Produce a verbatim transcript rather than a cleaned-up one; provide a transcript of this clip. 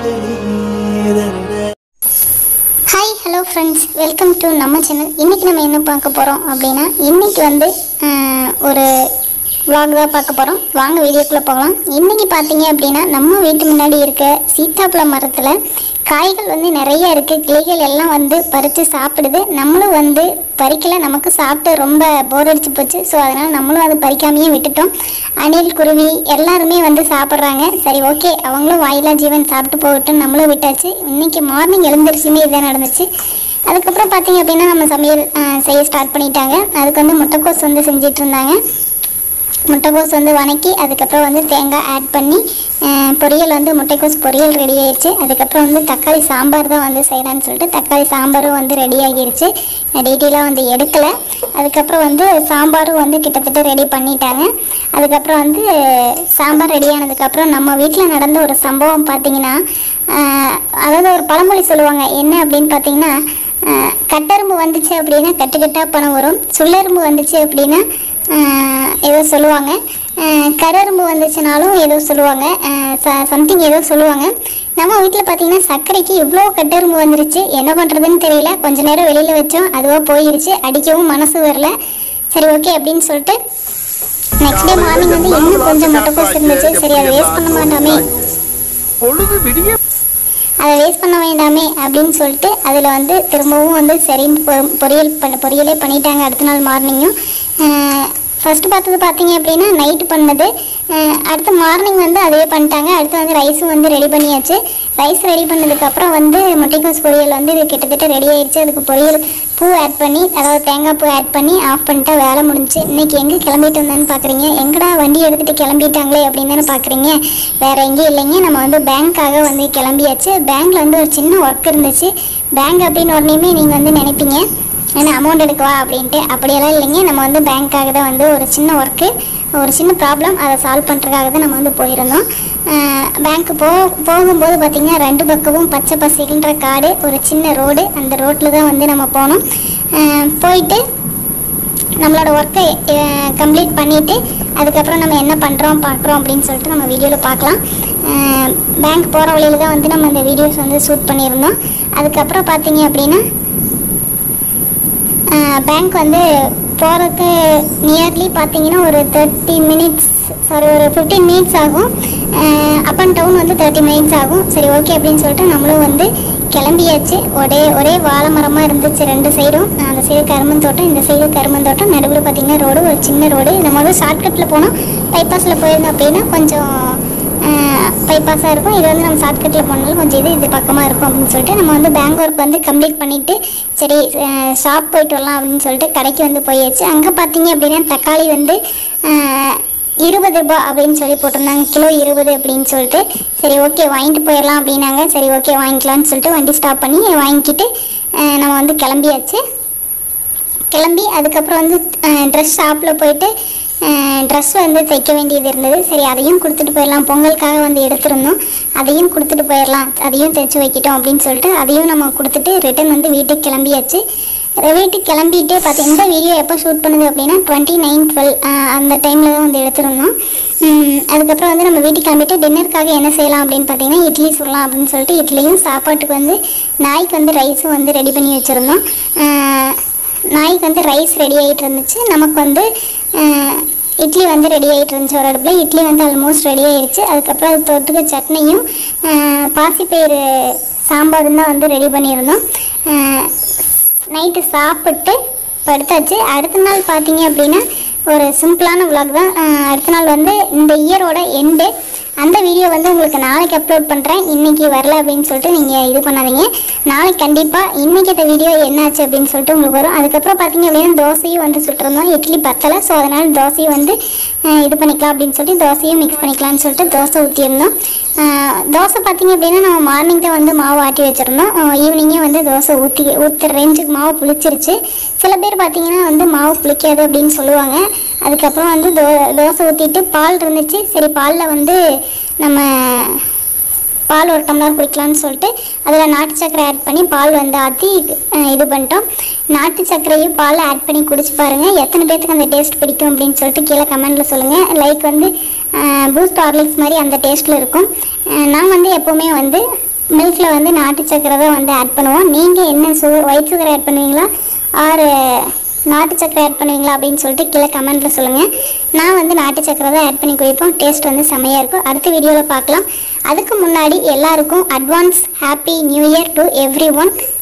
Hi hello friends, welcome to நம்ம channel. இன்றைக்கி நம்ம என்ன பார்க்க போகிறோம் அப்படின்னா, இன்றைக்கி வந்து ஒரு vlog தான் பார்க்க போகிறோம். வாங்க வீடியோக்குள்ளே போகலாம். இன்றைக்கி பார்த்தீங்க அப்படின்னா, நம்ம வீட்டு முன்னாடி இருக்க சீத்தாப்பழ மரத்தில் காய்கள் வந்து நிறைய இருக்குது. கிளைகள் எல்லாம் வந்து பறித்து சாப்பிடுது. நம்மளும் வந்து பறிக்கலை, நமக்கு சாப்பிட்டு ரொம்ப போர் அடிச்சு போச்சு. ஸோ அதனால் நம்மளும் அதை பறிக்காமையே விட்டுட்டோம். அணில், குருவி எல்லாருமே வந்து சாப்பிட்றாங்க. சரி, ஓகே, அவங்களும் வாயிலா ஜீவன் சாப்பிட்டு போகட்டும், நம்மளும் விட்டாச்சு. இன்றைக்கி மார்னிங் எழுந்திரிச்சுமே இதான் நடந்துச்சு. அதுக்கப்புறம் பார்த்தீங்க அப்படின்னா, நம்ம சமையல் செய்ய ஸ்டார்ட் பண்ணிட்டாங்க. அதுக்கு வந்து முட்டைக்கோஸ் வந்து செஞ்சிட்டு இருந்தாங்க. முட்டைக்கோஸ் வந்து வதக்கி அதுக்கப்புறம் வந்து தேங்காய் ஆட் பண்ணி பொரியல் வந்து முட்டைக்கோஸ் பொரியல் ரெடி ஆகிடுச்சு. அதுக்கப்புறம் வந்து தக்காளி சாம்பார் தான் வந்து செய்யலான்னு சொல்லிட்டு தக்காளி சாம்பாரும் வந்து ரெடி ஆகிடுச்சு. டீட்டெயிலாக வந்து எடுக்கலை. அதுக்கப்புறம் வந்து சாம்பாரும் வந்து கிட்டத்தட்ட ரெடி பண்ணிட்டாங்க. அதுக்கப்புறம் வந்து சாம்பார் ரெடி ஆனதுக்கப்புறம் நம்ம வீட்டில் நடந்த ஒரு சம்பவம் பார்த்திங்கன்னா, அதாவது ஒரு பழமொழி சொல்லுவாங்க. என்ன அப்படின்னு பார்த்தீங்கன்னா, கட்டெரும்பு வந்துச்சு அப்படின்னா கட்டுக்கட்டாக பணம் வரும், சுள்ளெரும்பு வந்துச்சு அப்படின்னா ஏதோ சொல்லுவாங்க, கரெரும்பு வந்துச்சுனாலும் ஏதோ சொல்லுவாங்க, ச சம்திங் ஏதோ சொல்லுவாங்க. நம்ம வீட்டில் பார்த்தீங்கன்னா சர்க்கரைக்கு இவ்வளோ கட்டெரும்பு வந்துருச்சு. என்ன பண்ணுறதுன்னு தெரியல. கொஞ்ச நேரம் வெளியில் வச்சோம், அதுவாக போயிருச்சு. அடிக்கவும் மனசு வரல. சரி, ஓகே அப்படின்னு சொல்லிட்டு நெக்ஸ்ட் டே மார்னிங் வந்து இன்னும் கொஞ்சம் முட்டைக்கோஸ் இருந்துச்சு. சரி, அதை வேஸ்ட் பண்ண மாட்டோமே அதை வேஸ்ட் பண்ண வேண்டாமே அப்படின்னு சொல்லிட்டு அதில் வந்து திரும்பவும் வந்து சரின்னு பொரியல் பண்ண பொரியலே பண்ணிட்டாங்க. அடுத்த நாள் மார்னிங்கும் ஃபஸ்ட்டு பார்த்தது பார்த்தீங்க அப்படின்னா நைட்டு பண்ணது. அடுத்து மார்னிங் வந்து அதுவே பண்ணிட்டாங்க. அடுத்து வந்து ரைஸும் வந்து ரெடி பண்ணியாச்சு. ரைஸ் ரெடி பண்ணதுக்கப்புறம் வந்து முட்டைக்கோஸ் பொரியல் வந்து இது கிட்டத்தட்ட ரெடி ஆகிடுச்சு. அதுக்கு பொரியல் பூ ஆட் பண்ணி, அதாவது தேங்காய் பூ ஆட் பண்ணி ஆஃப் பண்ணிட்டா வேலை முடிஞ்சு. இன்றைக்கி எங்கே கிளம்பிட்டு வந்தேன்னு பார்க்குறீங்க? எங்கடா வண்டி எடுத்துகிட்டு கிளம்பிட்டாங்களே அப்படின்னு தானே பார்க்குறீங்க. வேறு எங்கேயும் இல்லைங்க, நம்ம வந்து பேங்க்காக வந்து கிளம்பியாச்சு. பேங்க்கில் வந்து ஒரு சின்ன ஒர்க் இருந்துச்சு. பேங்க் அப்படின்னு உடனேயுமே நீங்கள் வந்து நினைப்பீங்க ஏன்னா அமௌண்ட் எடுக்கவா அப்படின்ட்டு. அப்படியெல்லாம் இல்லைங்க, நம்ம வந்து பேங்க்காக தான் வந்து ஒரு சின்ன ஒர்க்கு, ஒரு சின்ன ப்ராப்ளம், அதை சால்வ் பண்ணுறதுக்காக தான் நம்ம வந்து போயிருந்தோம். பேங்க்கு போ போகும்போது பார்த்திங்கன்னா ரெண்டு பக்கமும் பச்சை பசைகின்ற காடு, ஒரு சின்ன ரோடு. அந்த ரோட்டில் தான் வந்து நம்ம போனோம். போயிட்டு நம்மளோட ஒர்க்கை கம்ப்ளீட் பண்ணிவிட்டு அதுக்கப்புறம் நம்ம என்ன பண்ணுறோம் பார்க்குறோம் அப்படின்னு சொல்லிட்டு நம்ம வீடியோவில் பார்க்கலாம். பேங்க் போகிற வழியில் தான் வந்து நம்ம இந்த வீடியோஸ் வந்து ஷூட் பண்ணியிருந்தோம். அதுக்கப்புறம் பார்த்திங்க அப்படின்னா பேங்க் வந்து போகிறதுக்கு நியர்லி பார்த்தீங்கன்னா ஒரு தேர்ட்டி மினிட்ஸ் சாரி ஒரு ஃபிஃப்டீன் மினிட்ஸ் ஆகும். அப் அண்ட் டவுன் வந்து தேர்ட்டி மினிட்ஸ் ஆகும். சரி, ஓகே அப்படின்னு சொல்லிட்டு நம்மளும் வந்து கிளம்பியாச்சு. ஒரே ஒரே வாழை மரமாக இருந்துச்சு ரெண்டு சைடும். அந்த சைடு கரும்பந்தோட்டம், இந்த சைடு கரும்பந்தோட்டம். நடுவில் பார்த்திங்கன்னா ரோடு, ஒரு சின்ன ரோடு. நம்ம வந்து ஷார்ட்கட்டில் போனோம். பைபாஸில் போயிருந்தோம் அப்படின்னா கொஞ்சம் பைபாஸாக இருக்கும். இது வந்து நம்ம ஷார்ட்கட்டில் போனாலும் கொஞ்சம் இது இது பக்கமாக இருக்கும் அப்படின்னு சொல்லிட்டு நம்ம வந்து பேங்க் ஒர்க் வந்து கம்ப்ளீட் பண்ணிவிட்டு சரி ஷாப் போயிட்டு வரலாம் அப்படின்னு சொல்லிட்டு கடைக்கு வந்து போயாச்சு. அங்கே பார்த்தீங்க அப்படின்னா தக்காளி வந்து இருபது ரூபா அப்படின்னு சொல்லி போட்டிருந்தாங்க, கிலோ இருபது அப்படின்னு சொல்லிட்டு. சரி, ஓகே வாங்கிட்டு போயிடலாம் அப்படின்னாங்க. சரி, ஓகே வாங்கிக்கலான்னு சொல்லிட்டு வண்டி ஸ்டாப் பண்ணி வாங்கிக்கிட்டு நம்ம வந்து கிளம்பியாச்சு. கிளம்பி அதுக்கப்புறம் வந்து ட்ரெஸ் ஷாப்பில் போயிட்டு ட்ரெஸ் வந்து தைக்க வேண்டியது இருந்தது. சரி, அதையும் கொடுத்துட்டு போயிடலாம். பொங்கலுக்காக வந்து எடுத்திருந்தோம், அதையும் கொடுத்துட்டு போயிடலாம், அதையும் தைச்சி வைக்கிட்டோம் அப்படின்னு சொல்லிட்டு அதையும் நம்ம கொடுத்துட்டு ரிட்டன் வந்து வீட்டுக்கு கிளம்பியாச்சு. வீட்டுக்கு கிளம்பிட்டு பார்த்து இந்த வீடியோ எப்போ ஷூட் பண்ணுது அப்படின்னா டுவெண்ட்டி நைன் டுவெல் அந்த டைமில் தான் வந்து எடுத்திருந்தோம். அதுக்கப்புறம் வந்து நம்ம வீட்டுக்கு கிளம்பிட்டு டின்னருக்காக என்ன செய்யலாம் அப்படின்னு பார்த்தீங்கன்னா இட்லி சுடலாம் அப்படின்னு சொல்லிட்டு இட்லியும் சாப்பாட்டுக்கு வந்து நாய்க்கு வந்து ரைஸும் வந்து ரெடி பண்ணி வச்சுருந்தோம். நாய்க்கு வந்து ரைஸ் ரெடி ஆகிட்டு இருந்துச்சு, நமக்கு வந்து இட்லி வந்து ரெடி ஆகிட்டு இருந்துச்சு. ஒரு அடுப்பில் இட்லி வந்து ஆல்மோஸ்ட் ரெடி ஆகிடுச்சு. அதுக்கப்புறம் அது தொட்டுக்க சட்னியும் பாசிப்பயிறு சாம்பாரும் தான் வந்து ரெடி பண்ணியிருந்தோம். நைட்டு சாப்பிட்டு படுத்தாச்சு. அடுத்த நாள் பார்த்தீங்க அப்படின்னா ஒரு சிம்பிளான விலாக் தான். அடுத்த நாள் வந்து இந்த இயரோட எண்டு. அந்த வீடியோ வந்து உங்களுக்கு நாளைக்கு அப்லோட் பண்ணுறேன். இன்றைக்கி வரல அப்படின்னு சொல்லிட்டு நீங்கள் இது பண்ணாதீங்க. நாளைக்கு கண்டிப்பாக இன்றைக்கி இந்த வீடியோ என்னாச்சு அப்படின்னு சொல்லிட்டு உங்களுக்கு வரும். அதுக்கப்புறம் பார்த்தீங்க அப்படின்னா தோசையும் வந்து சுட்டுருந்தோம். இட்லி பத்தலை, ஸோ அதனால் தோசையை வந்து இது பண்ணிக்கலாம் அப்படின்னு சொல்லிட்டு தோசையும் மிக்ஸ் பண்ணிக்கலாம்னு சொல்லிட்டு தோசை ஊற்றியிருந்தோம். தோசை பார்த்திங்க அப்படின்னா நம்ம மார்னிங் தான் வந்து மாவு ஆட்டி வச்சுருந்தோம். ஈவினிங்கே வந்து தோசை ஊற்றி ஊற்றுற ரேஞ்சுக்கு மாவு புளிச்சிருச்சு. சில பேர் பார்த்திங்கன்னா வந்து மாவு புளிக்காது அப்படின்னு சொல்லுவாங்க. அதுக்கப்புறம் வந்து தோ தோசை ஊற்றிட்டு பால் இருந்துச்சு. சரி, பாலில் வந்து நம்ம பால் ஒரு டம்ளர் குடிக்கலாம்னு சொல்லிட்டு அதில் நாட்டு சர்க்கரை ஆட் பண்ணி பால் வந்து ஆற்றி இது பண்ணிட்டோம். நாட்டு சர்க்கரையும் பால் ஆட் பண்ணி குடிச்சு பாருங்கள், எத்தனை பேர்த்துக்கு அந்த டேஸ்ட் பிடிக்கும் அப்படின்னு சொல்லிட்டு கீழே கமெண்ட்டில் சொல்லுங்கள். லைக் வந்து பூஸ்ட் ஹார்லிக்ஸ் மாதிரி அந்த டேஸ்ட்டில் இருக்கும். நான் வந்து எப்போவுமே வந்து மில்கில் வந்து நாட்டு சக்கரை தான் வந்து ஆட் பண்ணுவோம். நீங்கள் என்ன சுகர் ஒயிட் சுகர் ஆட் பண்ணுவீங்களா ஆர் நாட்டு சக்கரை ஆட் பண்ணுவீங்களா அப்படின்னு சொல்லிட்டு கீழே கமெண்ட்டில் சொல்லுங்கள். நான் வந்து நாட்டு சக்கரை தான் ஆட் பண்ணி குடிப்போம். டேஸ்ட் வந்து செம்மையாக இருக்கும். அடுத்த வீடியோவில் பார்க்கலாம். அதுக்கு முன்னாடி எல்லாருக்கும் advance happy new year to every one.